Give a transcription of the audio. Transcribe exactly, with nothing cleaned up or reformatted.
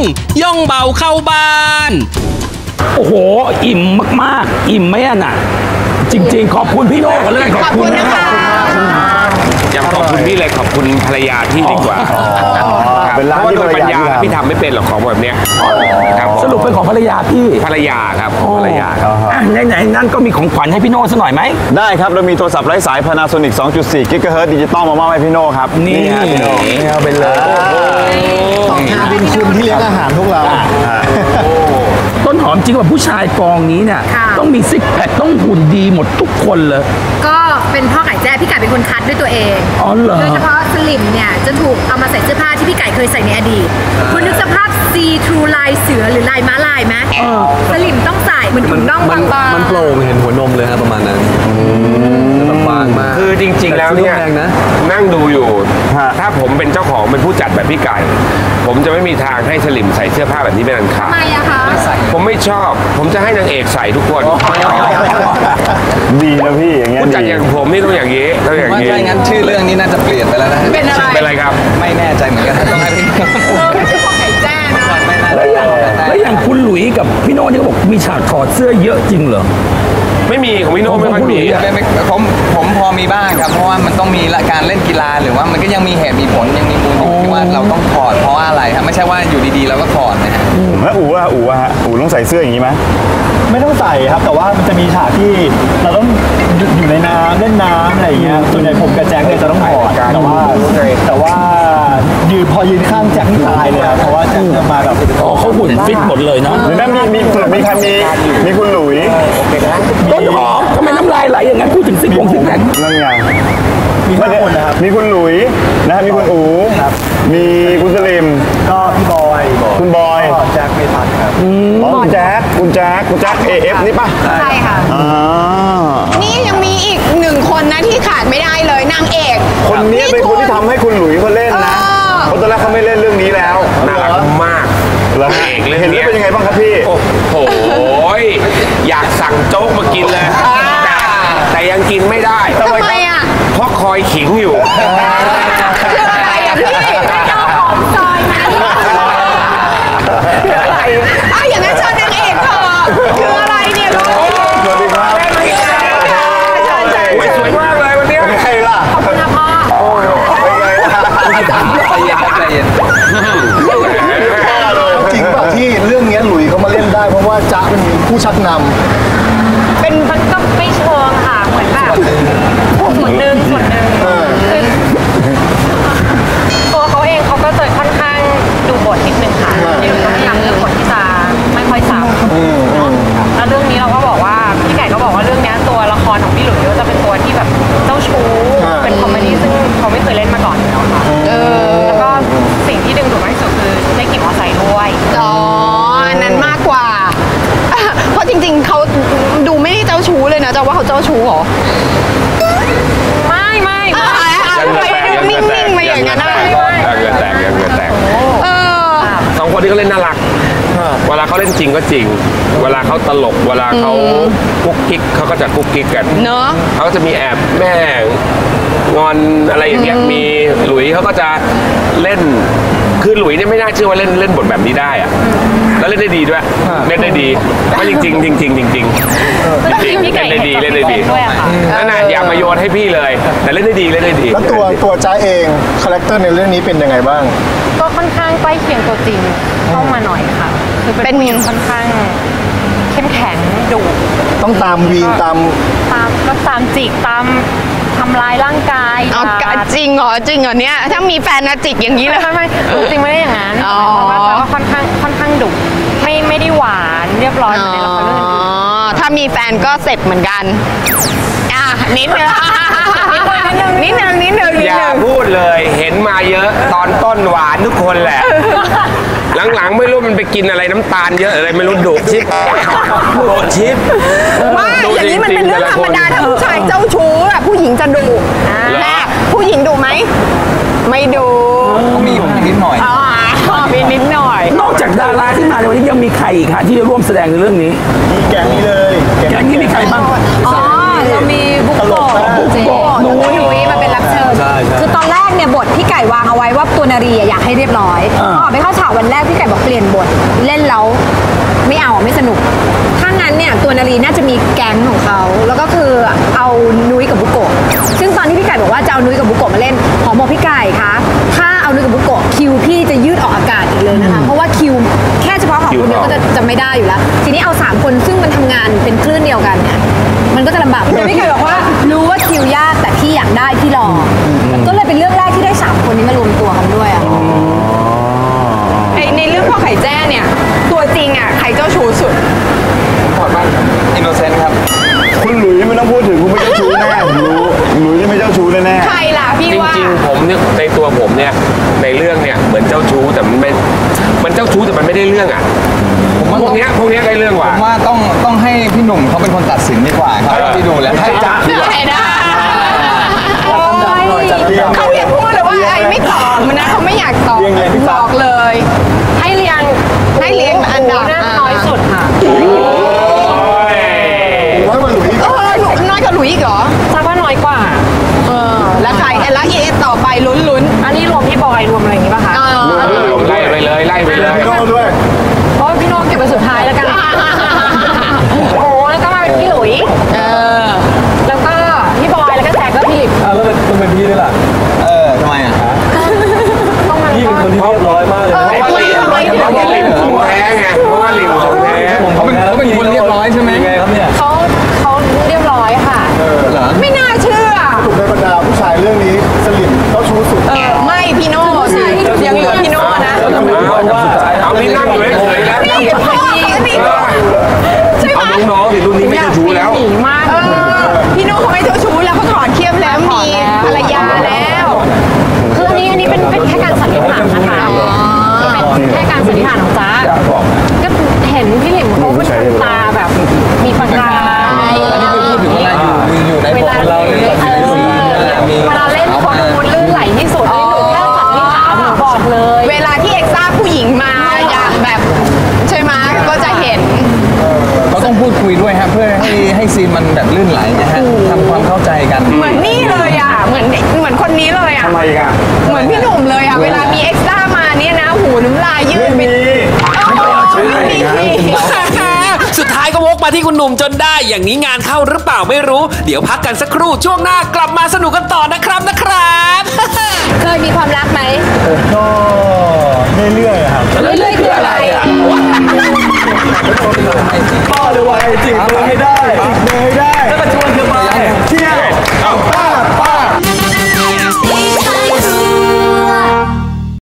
ย่องเบาเข้าบ้านโอ้โหอิ่มมากๆอิ่มไหมอ่ะน่ะจริงๆขอบคุณพี่โน่กันเลยขอบคุณนะคะยังขอบคุณพี่เลยขอบคุณภรรยาพี่ดีกว่าเป็นร้านที่ภรรยาพี่ทำไม่เป็นหรอกของแบบเนี้ยสรุปเป็นของภรรยาพี่ภรรยาครับภรรยาครับไหนๆนั่นก็มีของขวัญให้พี่โน่สักหน่อยไหมได้ครับเรามีโทรศัพท์ไร้สาย Panasonic สองจุดสี่ กิกะเฮิรตซ์ดิจิตอลมามอบให้พี่โน่ครับนี่พี่โน่เอาไปเลยขอบคุณคุณที่เลี้ยงอาหารพวกเราต้นหอมจริงว่าผู้ชายกองนี้เนี่ยต้องมีซิกแพคต้องหุ่นดีหมดทุกคนเลยก็เป็นพ่อไก่แจ้พี่ไก่เป็นคนคัดด้วยตัวเองอ๋อเหรอโดยเฉพาะสลิมเนี่ยจะถูกเอามาใส่เสื้อผ้าที่พี่ไก่เคยใส่ในอดีตคุณนึกสภาพซีทรูลายเสือหรือลายม้าลายไหมสลิมต้องใส่เหมือนถุงน่องบางๆมันโปร่งเห็นหัวนมเลยครับประมาณนั้นแบบบางมากคือจริงๆแล้วเนี่ยนั่งดูอยู่ถ้าผมเป็นเจ้าของเป็นผู้จัดแบบพี่ไก่ผมจะไม่มีทางให้สลิมใส่เสื้อผ้าแบบนี้เป็นอันขาดทำไมอะคะผมไม่ชอบผมจะให้นางเอกใส่ทุกคนดีนะพี่อย่างเงี้ยผู้จัดอย่างผมนี่ต้องอย่างนี้ต้องอย่างนี้ไม่งั้นชื่อเรื่องนี้น่าจะเปลี่ยนไปแล้วนะเป็นอะไรเป็นอะไรครับไม่แน่ใจเหมือนกันต้องให้พี่คือพ่อไก่แจ้นะแล้วอย่างแล้วอย่างคุณหลุยกับพี่โน่นี่เขาบอกมีฉากถอดเสื้อเยอะจริงเหรอไม่มีของพี่โน่ไม่ค่อยมีผมผมพอมีบ้างครับเพราะว่ามันต้องมีการเล่นกีฬาหรือว่ามันก็ยังมีเหตุมีผลยังมีมูลอยู่ที่ว่าเราต้องถอดเพราะว่าอะไรครับไม่ใช่ว่าอยู่ดีๆเราก็ถอดนะฮะแล้วอู๋อะอู๋อะอู๋ต้องใส่เสื้ออย่างนี้ไหมไม่ต้องใส่ครับแต่ว่ามันจะมีฉากที่เราต้องอยู่ในน้ำเล่นน้ำอะไรอย่างเงี้ยส่วนใหญ่ผมกับแจ็คเนี่ยจะต้องถอดแต่ว่าแต่ว่ายืนพอยืนข้างแจ็คที่ตายเลยครับเพราะว่าแจ็คจะมาแบบอ๋อเขาหุ่นฟิตหมดเลยเนาะหรือนั่นมีมีมีใครมีมีคุณหลุยต้นหอมทำไมน้ำลายไหลอย่างนั้นพูดถึงซิกวงซิกแพคนั่นไงมีห้าคนนะครับมีคุณหลุยนะมีคุณอู๋มีคุณสลิมก็พี่บอยคุณบอยแจ็คไม่ทันครับอ๋อคุณแจ็คคุณแจ็คคุณแจ็คเอฟนี่ป่ะใช่ค่ะนี่ยังมีอีกหนึ่งคนนะที่ขาดไม่ได้เลยนางเอกคนนี้เป็นคนที่ทำให้คุณหลุยเขาเล่นนะเพราะตอนแรกเขาไม่เล่นเรื่องนี้แล้วน่ารักมากแล้วเห็นแล้วเป็นยังไงบ้างครับพี่โอ้โหอยากสั่งโจ๊กมากินเลยแต่ยังกินไม่ได้ทำไมอ่ะเพราะคอยขิงอยู่คืออะไรอ่ะพี่เอาหอมซอยมาคืออะไรอ่ะอย่างนั้นเชิญนางเอกเถอะคืออะไรเนี่ยลูกสวัสดีครับสวยมากเลยวันนี้ใครล่ะขอบคุณนะพ่อโอ้ยเป็นไงล่ะใจเย็นใจเย็นจริงป่ะที่เรื่องนี้หลุยเขามาเล่นได้เพราะว่าจ๊ะเป็นผู้ชักนำเป็นมันก็ไม่เชิงค่ะเหมือนแบบส่วนหนึ่งส่วนหนึ่งตัวเขาเองเขาก็จะค่อนข้างดูบทนิดนึงค่ะเดี๋ยวเขาพยายามเลือกบทที่จะไม่ค่อยซ้ำแล้วเรื่องนี้เราก็บอกว่าพี่ไก่ก็บอกว่าเรื่องนี้ตัวละครของพี่หลุยส์จะเป็นตัวที่แบบเจ้าชู้เป็นคอมเมดี้ซึ่งเขาไม่เคยเล่นมาก่อนเนาะค่ะแล้วก็สิ่งที่ดึงดูดมากที่สุดคือได้ขี่มอเตอร์ไซค์ด้วยอ๋อนั้นมากกว่าเพราะจริงๆเขาดูไม่ได้เจ้าชู้เลยนะจะว่าเขาเจ้าชู้หรอไม่ไม่ไม่นิ่งๆมาอย่างนั้นได้ยังเงินแตกยังเงินแตกสองคนที่เขาเล่นน่ารักเวลาเขาเล่นจริงก็จริงเวลาเขาตลกเวลาเขากุ๊กกิ๊กเขาก็จะกุ๊กกิ๊กกันเนาะเขาก็จะมีแอบแม่งอนอะไรอย่างเงี้ยมีหลุยเขาก็จะเล่นคือหลุยเนี่ยไม่น่าเชื่อว่าเล่นเล่นบทแบบนี้ได้อะแล้วเล่นได้ดีด้วยเล่นได้ดีเพราะจริงจริงจริงจริงจริงจริงจริงเล่นได้ดีเล่นได้ดีนั่นน่ะอยากมาโยนให้พี่เลยแต่เล่นได้ดีเล่นได้ดีแล้วตัวตัวจ้าเองคาแรคเตอร์ในเรื่องนี้เป็นยังไงบ้างก็ค่อนข้างใกล้เคียงตัวจริงเข้ามาหน่อยค่ะคือเป็นผู้หญิงค่อนข้างเข้มแข็งดุต้องตามวีนตามตามก็ตามจิกตามทำลายร่างกายอ๋อจริงเหรอจริงเหรอเนี่ยถ้ามีแฟนนะจิกอย่างนี้เลยไม่ไม่จริงไม่ได้อย่างนั้นอ๋อแต่ว่าค่อนข้างค่อนข้างดุไม่ไม่ได้หวานเรียบร้อยเหมือนในละครเรื่องอื่นอ๋อถ้ามีแฟนก็เสร็จเหมือนกันอ่ะนิดนึงนิดนึงนิดนึงอย่าพูดเลยเห็นมาเยอะตอนต้นหวานทุกคนแหละหลังๆไม่รู้มันไปกินอะไรน้ำตาลเยอะอะไรไม่รู้ดุชิปดุชิปว่าอย่างนี้มันเป็นเรื่องธรรมดาถ้าผู้ชายเจ้าชู้อะผู้หญิงจะดุแม่ผู้หญิงดุไหมไม่ดุมีอยู่นิดหน่อยอ๋อมีนิดหน่อยนอกจากดาราที่มาในวันนี้ยังมีใครอีกคะที่จะร่วมแสดงในเรื่องนี้มีแกงนี้เลยแกงนี้มีใครบ้างอ๋อเรามีบุกโกะบุกโกะนุ้ยมาเป็นรับเชิญคือตอนแรกเนี่ยบทพี่ไก่ก่วางเอาไว้ว่าตัวนารีอะอยากให้เรียบร้อยพอออกไปเข้าฉากวันแรกพี่ไก่บอกเปลี่ยนบทเล่นแล้วไม่เอาไม่สนุกถ้างั้นเนี่ยตัวนารีน่าจะมีแก๊งของเขาแล้วก็คือเอานุ้ยกับบุโกะซึ่งตอนที่พี่ไก่บอกว่าจะเอานุ้ยกับบุโกะมาเล่นหอมบอกพี่ไก่คะถ้าเอานุ้ยกับบุโกะคิวพี่จะยืดออกอากาศอีกเลยนะคะเพราะว่าคิวแค่เฉพาะของคุณเนี่ยก็จะจะไม่ได้อยู่แล้วทีนี้เอาสามคนซึ่งมันทำงานเป็นคลื่นเดียวกันเนี่ยมันก็จะลำบากแต่พี่ไก่บอกว่ารู้ว่าคิวยากแต่พี่อยากได้พี่รอก็เลยเป็นเรื่องแรกที่ได้สามคนนี้มารวมตัวกันด้วยอ่ะไอในเรื่องพ่อไข่แจ้เนี่ยตัวจริงอ่ะใครเจ้าชู้สุดถอดบ้านครับอินโนเซนต์ครับคุณหลุยไม่ต้องพูดถึงคุณไม่เจ้าชู้แน่ผมรู้หลุยนี่ไม่เจ้าชู้แน่ใครล่ะพี่จว่าริงๆผมเนี่ยในตัวผมเนี่ยในเรื่องเนี่ยเหมือนเจ้าชู้แต่มันไม่มันเจ้าชู้แต่มันไม่ได้เรื่องอ่ะผมว่าพวกเนี้ยพวกเนี้ยได้เรื่องกผว่ามว่าต้องต้องให้พี่หนุ่มเขาเป็นคนตัดสินดีกว่าครับที่ดูแล้วให้จ๊ะเหนื่อยนะเขาเรียกพูดเลยว่าไอ้ไม่ตอบมันนะเขาไม่อยากตอบบอกเลยให้เรียงให้เรียงอันดับน่าน้อยสุดค่ะน้อยกว่าหลุยส์เออหนูน้อยกว่าหลุยอีกเหรอทราบว่าน้อยกว่าเออแล้วใครแล้วเอต่อไปลุ้นลุ้นอันนี้รวมพี่บอยรวมอะไรอย่างงี้ป่ะคะเออไล่ไปเลยไล่ไปเลยพี่โน่ด้วยเพราะว่าพี่โน้ตเก็บไปสุดท้ายแล้วกัน โอ้แล้วก็มาเป็นพี่หลุยเออแล้วก็พี่บอยแล้วก็แจ็คแล้วพี่ลิปอ่ะแล้วมันเป็นพี่ด้วยล่ะเออทำไมอ่ะต้องมาพี่เป็นคนที่เรียบร้อยมากเลยนะเพราะว่าลิมเพราะว่าลิมของแท้ไงเพราะว่าลิมของแท้เขาเป็นเขาเป็นคนเรียบร้อยใช่ไหมยังไงครับเนี่ยเขาเขาเรียบร้อยค่ะเหรอไม่น่าเชื่อถูกในบรรดาผู้ชายเรื่องนี้สลิมเจ้าชู้สุดเออไม่พี่โน่ยังเหลือพี่โน่นะเอานี่นั่งอยู่เฉยๆแล้วนี่พ่อนี่ใช่ไหมเอาน้องๆสิรุ่นนี้ไม่เจ้าชู้แล้วหนีมากเออพี่โน่เขาไม่เจ้าชู้แล้วเขาถอนเขี้ยมแล้วมีภรรยาแล้วคืออันนี้อันนี้เป็นเป็นแค่การสันนิษฐานนะคะเป็นแค่การสันนิษฐานของจ๊ะก็เห็นพี่หลิมเขาเป็นคนตาแบบมีประกายอันนี้คือพูดถึงเวลาอยู่อยู่ในเวบทลาเราเล่นเลยเออเวลาเล่นคนมันลื่นไหลที่สุดนี่หนูแค่สันนิษฐานหนูบอกเลยเวลาที่เอ็กซ่าผู้หญิงมาอย่างแบบใช่ไหมก็จะเห็นเขาต้องพูดคุยด้วยฮะเพื่อให้ให้ซีนมันแบบลื่นไหลนะฮะทำความเข้าใจกันเหมือนนี่เลยอ่ะเหมือนเหมือนคนนี้เลยอ่ะๆทำไมกันเหมือนพี่หนุ่มเลยอ่ะเวลามีเอ็กซ่ามาเนี่ยนะหูน้ำลายยืดเป็นไม่มีสุดท้ายก็วกมาที่คุณหนุ่มจนได้ อย่างนี้งานเข้าหรือเปล่าไม่รู้ เดี๋ยวพักกันสักครู่ช่วงหน้ากลับมาสนุกกันต่อนะครับนะครับเคยมีความรักไหมก็เรื่อยๆครับเรื่อยๆคืออะไรพ่อเลยว่าจริงไม่ได้